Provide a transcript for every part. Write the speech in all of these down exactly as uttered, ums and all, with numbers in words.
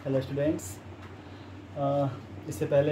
Hello students. इससे पहले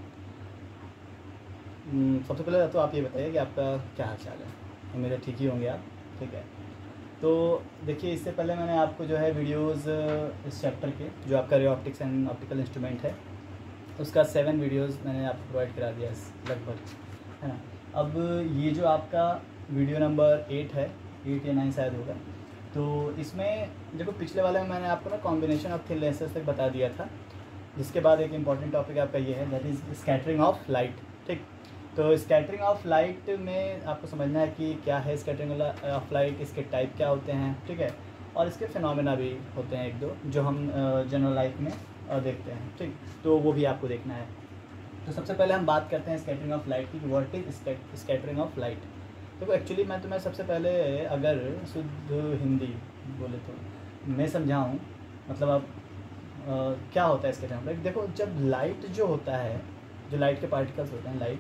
हम्म, सबसे पहले तो आप ये बताइए कि आपका क्या हाल चाल है। मेरे ठीक ही होंगे आप, ठीक है। तो देखिए, इससे पहले मैंने आपको जो है वीडियोस इस चैप्टर के, जो आपका ray optics and optical instrument है, उसका सेवन वीडियोस मैंने आपको प्रोवाइड करा दिया लगभग, है ना। अब ये जो आपका वीडियो नंबर एट है, एट या नाइन शायद होगा। तो इसमें देखो, पिछले वाले में मैंने आपको ना कॉम्बिनेशन ऑफ थिन लेंसेज तक बता दिया था, जिसके बाद एक इम्पॉर्टेंट टॉपिक आपका ये है, that is scattering of light. ठीक, तो स्कैटरिंग ऑफ लाइट में आपको समझना है कि क्या है स्कैटरिंग ऑफ लाइट, इसके टाइप क्या होते हैं, ठीक है, और इसके फिनोमेना भी होते हैं एक दो, जो हम जनरल लाइफ में देखते हैं। ठीक, तो वो भी आपको देखना है। तो सबसे पहले हम बात करते हैं स्कैटरिंग ऑफ लाइट की, what is scattering of light. देखो, एक्चुअली मैं तुम्हें सबसे पहले अगर शुद्ध हिंदी बोले तो मैं समझाऊँ, मतलब अब आ, क्या होता है स्कैटरिंग ऑफ लाइट। देखो, जब लाइट जो होता है, जो लाइट के पार्टिकल्स होते हैं, लाइट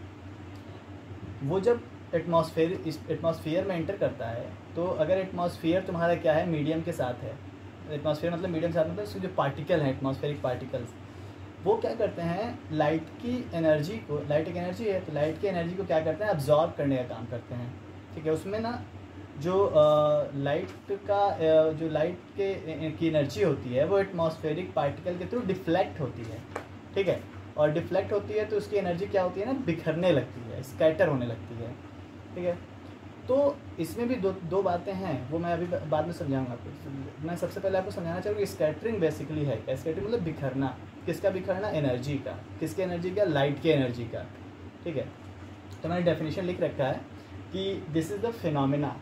वो जब एटमॉस्फेयर इस एटमॉस्फेयर में एंटर करता है, तो अगर एटमॉस्फेयर तुम्हारा क्या है, मीडियम के साथ है। एटमॉस्फेयर मतलब मीडियम के साथ, मतलब उसके जो पार्टिकल हैं, एटमॉस्फेरिक पार्टिकल्स, वो क्या करते हैं, लाइट की एनर्जी को, लाइट एक एनर्जी है, तो लाइट की एनर्जी को क्या करते हैं, अब्जॉर्ब करने का काम करते हैं। ठीक है, उसमें ना जो लाइट का आ, जो लाइट के की एनर्जी होती है, वो एटमॉस्फेरिक पार्टिकल के थ्रू डिफ्लेक्ट होती है। ठीक है, और डिफ्लेक्ट होती है तो उसकी एनर्जी क्या होती है ना, बिखरने लगती है, स्कैटर होने लगती है। ठीक है, तो इसमें भी दो दो बातें हैं, वो मैं अभी बाद में समझाऊंगा आपको। मैं सबसे पहले आपको समझाना चाहूँगा कि स्कैटरिंग बेसिकली है क्या। स्कैटरिंग मतलब बिखरना। किसका बिखरना? एनर्जी का। किसके एनर्जी का? लाइट के एनर्जी का। ठीक है, तो मैंने डेफिनेशन लिख रखा है कि this is the phenomena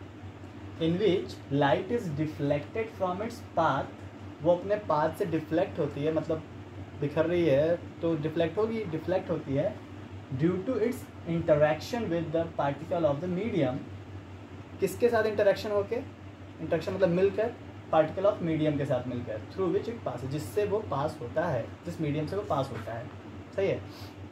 in which light is deflected from its path. वो अपने पाथ से डिफ्लेक्ट होती है, मतलब बिखर रही है तो डिफ्लेक्ट होगी, डिफ्लेक्ट होती है due to its interaction with the particle of the medium. किसके साथ इंटरेक्शन होके? इंटरेक्शन मतलब मिलकर, पार्टिकल ऑफ मीडियम के साथ मिलकर, थ्रू विच इट पास, जिससे वो पास होता है, जिस मीडियम से वो पास होता है। सही है,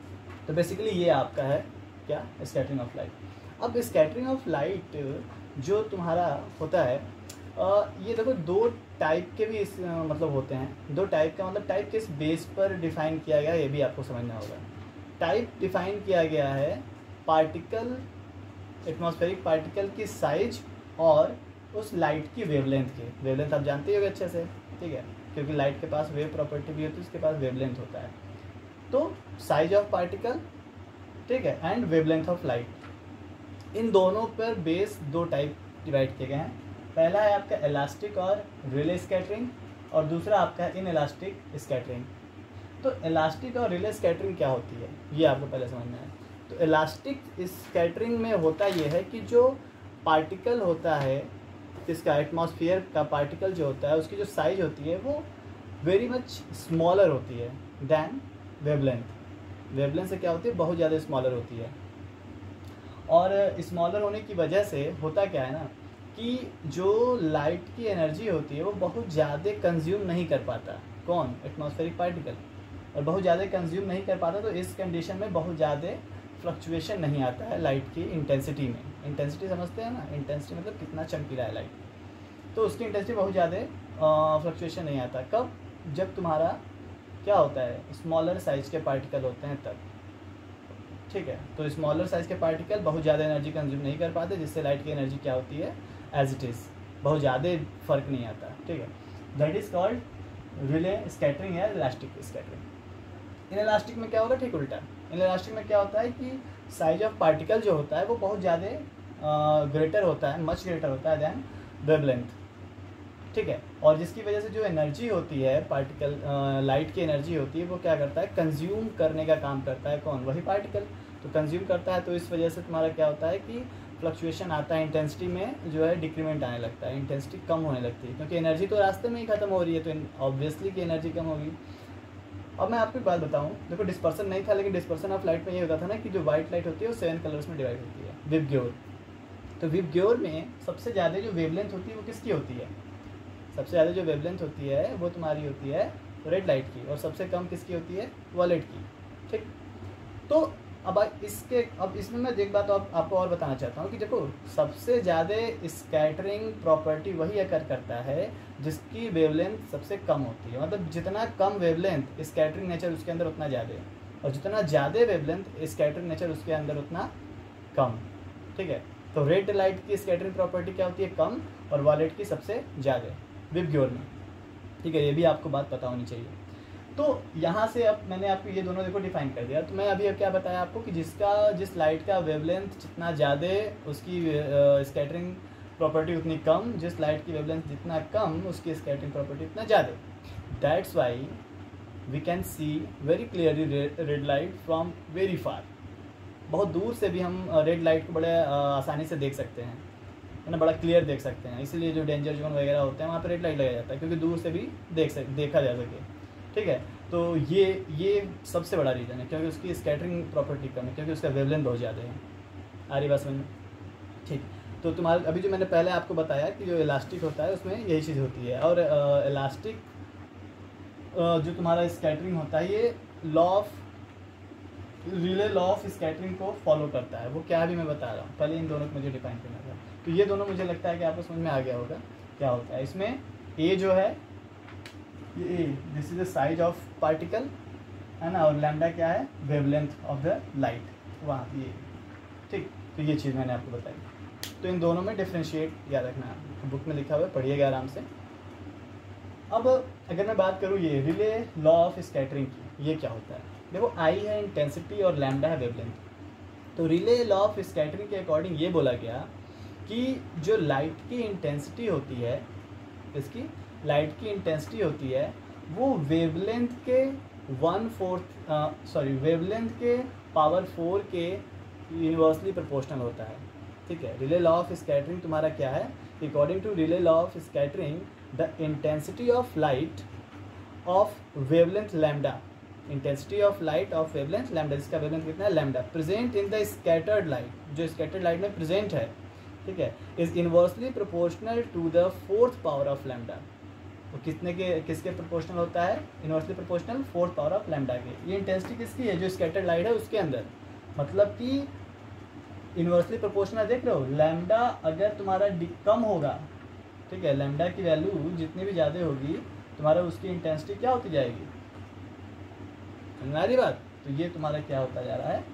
तो बेसिकली ये आपका है क्या, स्कैटरिंग ऑफ लाइट। अब स्कैटरिंग ऑफ लाइट जो तुम्हारा होता है, आ, ये देखो दो टाइप के भी इस आ, मतलब होते हैं। दो टाइप का मतलब टाइप किस बेस पर डिफाइन किया गया, ये भी आपको समझना होगा। टाइप डिफाइन किया गया है पार्टिकल, एटमॉस्फेरिक पार्टिकल की साइज और उस लाइट की वेवलेंथ के। वेवलेंथ आप जानते ही होगे अच्छे से, ठीक है, क्योंकि लाइट के पास वेव प्रॉपर्टी भी होती है, उसके पास वेवलेंथ होता है। तो साइज ऑफ पार्टिकल, ठीक है, एंड वेवलेंथ ऑफ लाइट, इन दोनों पर बेस दो टाइप डिवाइड किए गए हैं। पहला है आपका इलास्टिक और रिले स्कैटरिंग, और दूसरा आपका है इन इलास्टिक स्कैटरिंग। तो इलास्टिक और रिले स्कैटरिंग क्या होती है, ये आपको पहले समझना है। तो इलास्टिक स्कैटरिंग में होता ये है कि जो पार्टिकल होता है, इसका एटमॉस्फेयर का पार्टिकल जो होता है, उसकी जो साइज होती है वो वेरी मच स्मॉलर होती है दैन वेवलेंथ। वेवलेंथ से क्या होती है, बहुत ज़्यादा स्मॉलर होती है। और स्मॉलर होने की वजह से होता क्या है ना, कि जो लाइट की एनर्जी होती है वो बहुत ज़्यादा कंज्यूम नहीं कर पाता। कौन? Atmospheric particle. और बहुत ज़्यादा कंज्यूम नहीं कर पाता, तो इस कंडीशन में बहुत ज़्यादा फ्लक्चुएशन नहीं आता है लाइट की इंटेंसिटी में। इंटेंसिटी समझते हैं ना, इंटेंसिटी मतलब कितना चमकीला है लाइट, तो उसकी इंटेंसिटी बहुत ज़्यादा फ्लक्चुएशन नहीं आता। कब? जब तुम्हारा क्या होता है, स्मॉलर साइज के पार्टिकल होते हैं तब। ठीक है, तो स्मॉलर साइज के पार्टिकल बहुत ज़्यादा एनर्जी कंज्यूम नहीं कर पाते, जिससे लाइट की एनर्जी क्या होती है, एज इट इज़, बहुत ज़्यादा फर्क नहीं आता। ठीक है, that is called Rayleigh scattering या इलास्टिक स्कैटरिंग। इन इलास्टिक में क्या होगा, ठीक उल्टा। इन इलास्टिक में क्या होता है कि साइज ऑफ पार्टिकल जो होता है वो बहुत ज़्यादा ग्रेटर होता है, मच ग्रेटर होता है दैन वेवलेंथ। ठीक है, और जिसकी वजह से जो एनर्जी होती है, पार्टिकल लाइट की एनर्जी होती है, वो क्या करता है, कंज्यूम करने का काम करता है। कौन? वही पार्टिकल। तो कंज्यूम करता है, तो इस वजह से तुम्हारा क्या होता है कि फ्लक्चुएशन आता है, इंटेंसिटी में जो है डिक्रीमेंट आने लगता है, इंटेंसिटी कम होने लगती है, क्योंकि एनर्जी तो रास्ते में ही खत्म हो रही है, तो ऑब्वियसली कि एनर्जी कम होगी। अब मैं आपको एक बात बताऊं, देखो डिस्पर्सन नहीं था, लेकिन डिस्पर्सन ऑफ लाइट में ये होता था ना कि जो वाइट लाइट होती है वो सेवन कलर्स में डिवाइड होती है, विबग्योर। तो विबग्योर में सबसे ज़्यादा जो वेवलेंथ होती है वो किसकी होती है? सबसे ज़्यादा जो वेवलेंथ होती है वो तुम्हारी होती है रेड लाइट की, और सबसे कम किसकी होती है? वॉलेट की। ठीक, तो अब इसके अब इसमें मैं एक बात आप, आपको और बताना चाहता हूँ कि देखो सबसे ज़्यादा स्कैटरिंग प्रॉपर्टी वही अकर करता है जिसकी वेवलेंथ सबसे कम होती है। मतलब जितना कम वेवलेंथ स्कैटरिंग नेचर उसके अंदर उतना ज़्यादा, और जितना ज़्यादा वेवलेंथ स्कैटरिंग नेचर उसके अंदर उतना कम। ठीक है, तो रेड लाइट की स्कैटरिंग प्रॉपर्टी क्या होती है? कम, और वायलेट की सबसे ज़्यादा विबग्योर में। ठीक है, ये भी आपको बात पता होनी चाहिए। तो यहाँ से अब मैंने आपको ये दोनों देखो डिफाइन कर दिया। तो मैं अभी अब क्या बताया आपको कि जिसका जिस लाइट का वेवलेंथ जितना ज़्यादा उसकी स्कैटरिंग प्रॉपर्टी उतनी कम, जिस लाइट की वेवलेंथ जितना कम उसकी स्कैटरिंग प्रॉपर्टी उतना ज़्यादा। That's why we can see very clearly red light from very far. बहुत दूर से भी हम रेड लाइट को बड़े आसानी से देख सकते हैं, है ना, बड़ा क्लियर देख सकते हैं। इसीलिए जो डेंजर जोन वगैरह होते हैं वहाँ पर रेड लाइट लगाया जाता है, क्योंकि दूर से भी देख सक देखा जा सके। ठीक है, तो ये ये सबसे बड़ा रीज़न है, क्योंकि उसकी स्कैटरिंग प्रॉपर्टी कम है, क्योंकि उसका वेवलेंथ बहुत ज़्यादा है। आ रही बात समझ में? ठीक, तो तुम्हारे अभी जो मैंने पहले आपको बताया कि जो इलास्टिक होता है उसमें यही चीज़ होती है। और इलास्टिक जो तुम्हारा स्कैटरिंग होता है ये law of Rayleigh law of scattering को फॉलो करता है। वो क्या भी मैं बता रहा हूँ, पहले इन दोनों को मुझे डिफाइन करना था। तो ये दोनों मुझे लगता है कि आपको समझ में आ गया होगा क्या होता है। इसमें ए जो है ये uh this is the size of particle, है ना, और लैम्डा क्या है? वेवलेंथ ऑफ द लाइट, वहाँ ये। ठीक, तो ये चीज़ मैंने आपको बताई। तो इन दोनों में डिफ्रेंशिएट याद रखना है, तो बुक में लिखा हुआ है, पढ़िएगा आराम से। अब अगर मैं बात करूँ ये रिले लॉ ऑफ स्कैटरिंग की, ये क्या होता है? देखो आई है इंटेंसिटी और लैम्डा है वेवलेंथ। तो रिले लॉ ऑफ स्कैटरिंग के अकॉर्डिंग ये बोला गया कि जो लाइट की इंटेंसिटी होती है, इसकी लाइट की इंटेंसिटी होती है वो वेवलेंथ के वन फोर्थ सॉरी वेवलेंथ के पावर फोर के यूनिवर्सली प्रोपोर्शनल होता है। ठीक है, रिले लॉ ऑफ स्कैटरिंग तुम्हारा क्या है? According to Rayleigh law of scattering the intensity of light of wavelength lambda, intensity of light of wavelength lambda, जिसका वेवलेंथ कितना है? Lambda, present in the scattered light, जो स्कैटर्ड लाइट में present है, ठीक है, is inversely proportional to the fourth power of lambda. वो कितने के किसके प्रोपोर्शनल होता है? Inversely proportional fourth power of lambda के। ये इंटेंसिटी किसकी है? जो स्कैटर्ड लाइट है उसके अंदर, मतलब कि इनवर्सली प्रोपोर्शनल। देख रहे हो, लैम्डा अगर तुम्हारा कम होगा, ठीक है, लैम्डा की वैल्यू जितनी भी ज़्यादा होगी तुम्हारा उसकी इंटेंसिटी क्या होती जाएगी? समझ बात? तो ये तुम्हारा क्या होता जा रहा है?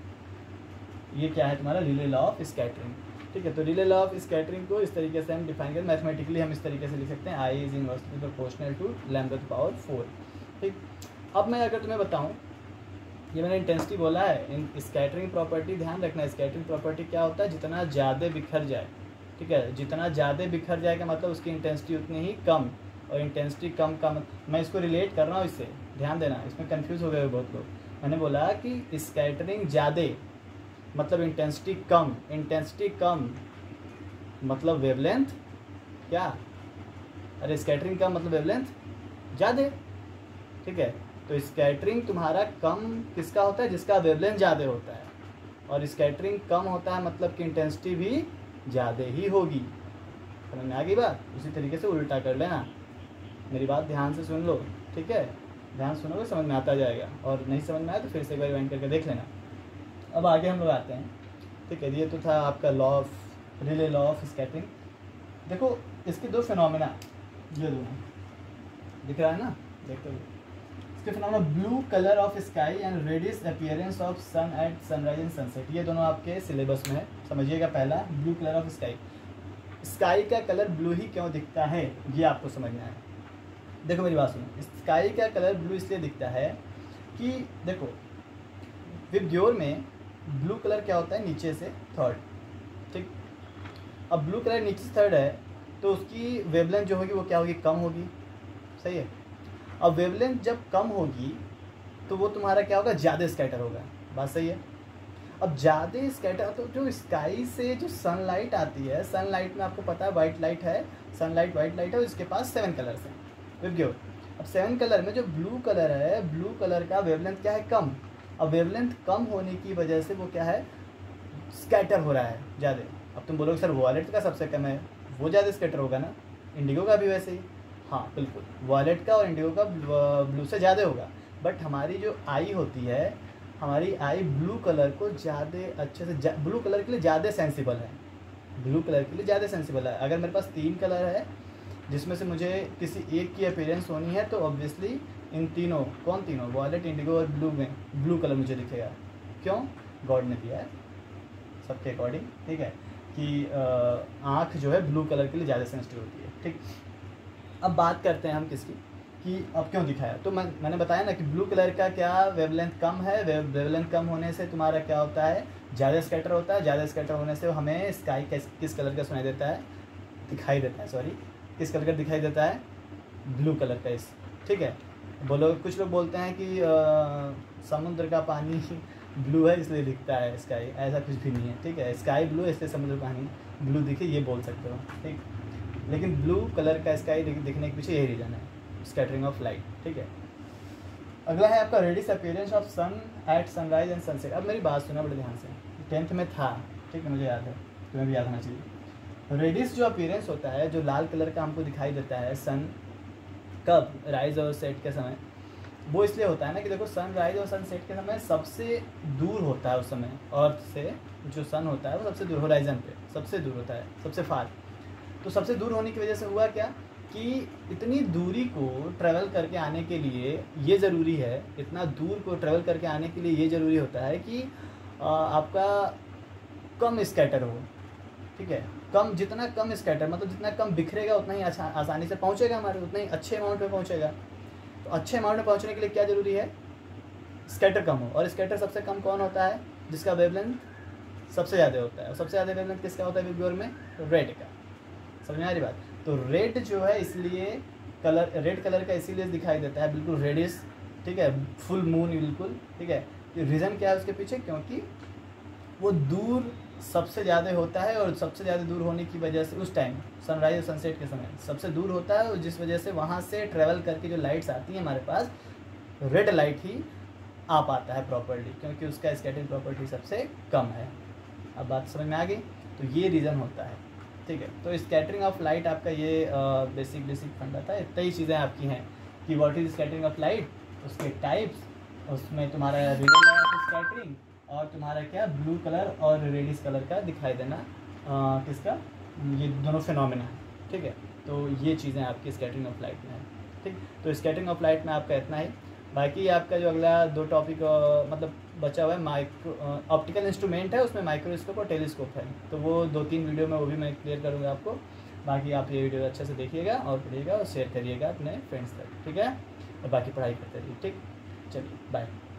ये क्या है तुम्हारा? Rayleigh law of scattering. ठीक है, तो रिले लॉ ऑफ स्कैटरिंग को इस तरीके से हम डिफाइन करें, मैथमेटिकली हम इस तरीके से लिख सकते हैं, I is inversely proportional to lambda to power four. ठीक, अब मैं अगर तुम्हें बताऊं, ये मैंने इंटेंसिटी बोला है, इन स्कैटरिंग प्रॉपर्टी ध्यान रखना, स्कैटरिंग प्रॉपर्टी क्या होता है? जितना ज़्यादा बिखर जाए, ठीक है, जितना ज़्यादा बिखर जाएगा मतलब उसकी इंटेंसिटी उतनी ही कम, और इंटेंसिटी कम कम मैं इसको रिलेट कर रहा हूँ इससे, ध्यान देना, इसमें कंफ्यूज हो गए बहुत लोग। मैंने बोला कि स्कैटरिंग ज़्यादा मतलब इंटेंसिटी कम, इंटेंसिटी कम मतलब वेवलेंथ क्या? अरे स्कैटरिंग कम मतलब वेवलेंथ ज़्यादा। ठीक है, तो स्कैटरिंग तुम्हारा कम किसका होता है? जिसका वेवलेंथ ज़्यादा होता है, और स्कैटरिंग कम होता है मतलब कि इंटेंसिटी भी ज़्यादा ही होगी। समझ में आ गई बात? उसी तरीके से उल्टा कर लेना, मेरी बात ध्यान से सुन लो, ठीक है, ध्यान सुनोगे समझ में आता जाएगा, और नहीं समझ में आया तो फिर से एक बार रिवाइंड करके देख लेना। अब आगे हम लोग आते हैं। ठीक है, ये तो था आपका law of Rayleigh law of scattering. देखो इसके दो फिनोमेना, ये दोनों दिख रहा है ना, देखते हुए इसके phenomena, blue colour of sky and reddish appearance of sun at sunrise and sunset, ये दोनों आपके सिलेबस में है। समझिएगा, पहला blue colour of sky, sky का कलर ब्लू ही क्यों दिखता है ये आपको समझना है। देखो मेरी बात सुनो, स्काई का कलर ब्लू इसलिए दिखता है कि देखो विबग्योर में ब्लू कलर क्या होता है? नीचे से थर्ड। ठीक, अब ब्लू कलर नीचे से थर्ड है तो उसकी वेवलेंथ जो होगी वो क्या होगी? कम होगी, सही है। अब वेवलेंथ जब कम होगी तो वो तुम्हारा क्या होगा? ज़्यादा स्कैटर होगा, बात सही है। अब ज़्यादा स्कैटर, तो जो स्काई से जो सनलाइट आती है, सनलाइट में आपको पता है वाइट लाइट है, सनलाइट वाइट लाइट है, और इसके पास सेवन कलर्स हैं विबग्योर। अब सेवन कलर में जो ब्लू कलर है, ब्लू कलर का वेवलेंथ क्या है? कम। अब वेवलेंथ कम होने की वजह से वो क्या है? स्कैटर हो रहा है ज़्यादा। अब तुम बोलोगे सर वॉलेट का सबसे कम है, वो ज़्यादा स्कैटर होगा ना, इंडिगो का भी वैसे ही। हाँ बिल्कुल, वॉलेट का और इंडिगो का ब्लू से ज़्यादा होगा, बट हमारी जो आई होती है हमारी आई ब्लू कलर को ज़्यादा अच्छे से, ब्लू कलर के लिए ज़्यादा सेंसिबल है, ब्लू कलर के लिए ज़्यादा सेंसिबल है। अगर मेरे पास तीन कलर है जिसमें से मुझे किसी एक की अपीयरेंस होनी है, तो ऑब्वियसली इन तीनों, कौन तीनों, वॉयलेट, इंडिगो और ब्लू में ब्लू कलर मुझे दिखेगा। क्यों? गॉड ने दिया है सबके अकॉर्डिंग, ठीक है, कि आँख जो है ब्लू कलर के लिए ज़्यादा सेंसिटिव होती है, ठीक। अब बात करते हैं हम किसकी, कि अब क्यों दिखाया। तो मैं मैंने बताया ना कि ब्लू कलर का क्या वेवलेंथ कम है, वेव वेवलेंथ कम होने से तुम्हारा क्या होता है, ज़्यादा स्कैटर होता है, ज़्यादा स्कैटर होने से हमें स्काई किस किस कलर का सुनाई देता है, दिखाई देता है, सॉरी किस कलर का दिखाई देता है, ब्लू कलर का, इस, ठीक है। बोलो, कुछ लोग बोलते हैं कि आ, समुद्र का पानी ब्लू है इसलिए दिखता है स्काई, ऐसा कुछ भी नहीं है, ठीक है। स्काई ब्लू है इसलिए समुद्र का पानी ब्लू दिखे, ये बोल सकते हो, ठीक। लेकिन ब्लू कलर का स्काई दिखने के पीछे यही रीज़न है, स्कैटरिंग ऑफ लाइट, ठीक है। अगला है आपका reddish appearance of sun at sunrise and sunset. अब मेरी बात सुना बड़े ध्यान से, टेंथ में था, ठीक है, मुझे याद है, तुम्हें भी याद होना चाहिए। रेडियस जो अपीयरेंस होता है, जो लाल कलर का हमको दिखाई देता है सन कब, राइज और सेट के समय, वो इसलिए होता है ना कि देखो सन राइज और सन सेट के समय सबसे दूर होता है उस समय अर्थ से, जो सन होता है वो सबसे दूर, होराइजन पे सबसे दूर होता है, सबसे फार। तो सबसे दूर होने की वजह से हुआ क्या कि इतनी दूरी को ट्रैवल करके आने के लिए ये ज़रूरी है, इतना दूर को ट्रैवल करके आने के लिए ये ज़रूरी होता है कि आ, आपका कम स्कैटर हो, ठीक है। कम, जितना कम स्कैटर मतलब जितना कम बिखरेगा उतना ही आसा, आसानी से पहुंचेगा हमारे, उतना ही अच्छे अमाउंट में पहुंचेगा। तो अच्छे अमाउंट में पहुंचने के लिए क्या ज़रूरी है, स्कैटर कम हो। और स्कैटर सबसे कम कौन होता है, जिसका वेवलेंथ सबसे ज़्यादा होता है। और सबसे ज़्यादा वेवलेंथ किसका होता है विब्ग्योर में, रेड का। समझ में आ रही बात। तो रेड जो है इसलिए कलर, रेड कलर का इसीलिए दिखाई देता है बिल्कुल रेडिश, ठीक है, फुल मून बिल्कुल, ठीक है। रीज़न क्या है उसके पीछे, क्योंकि वो दूर सबसे ज़्यादा होता है, और सबसे ज़्यादा दूर होने की वजह से उस टाइम सनराइज और सनसेट के समय सबसे दूर होता है, और जिस वजह से वहाँ से ट्रैवल करके जो लाइट्स आती हैं हमारे पास, रेड लाइट ही आ पाता है प्रॉपर्ली, क्योंकि उसका स्कैटरिंग प्रॉपर्टी सबसे कम है। अब बात समझ में आ गई। तो ये रीज़न होता है, ठीक है। तो स्कैटरिंग ऑफ लाइट आपका ये बेसिक बेसिक फंडा था। इतनी ही चीज़ें आपकी हैं कि what is scattering of light, उसके टाइप्स, उसमें तुम्हारा रियल लाइट स्कैटरिंग, और तुम्हारा क्या ब्लू कलर और रेडिश कलर का दिखाई देना, आ, किसका, ये दोनों फिनोमेना है, ठीक है। तो ये चीज़ें आपकी स्कैटरिंग ऑफ लाइट में है, ठीक। तो स्कैटरिंग ऑफ लाइट में आपका इतना ही। बाकी आपका जो अगला दो टॉपिक मतलब बचा हुआ है, माइक्रो ऑप्टिकल इंस्ट्रूमेंट है, उसमें माइक्रोस्कोप और टेलीस्कोप है। तो वो दो तीन वीडियो में वो भी मैं क्लियर करूँगा आपको। बाकी आप ये वीडियो अच्छे से देखिएगा और पढ़िएगा और शेयर करिएगा अपने फ्रेंड्स तक, ठीक है। और बाकी पढ़ाई करते रहिए, ठीक। चलिए बाय।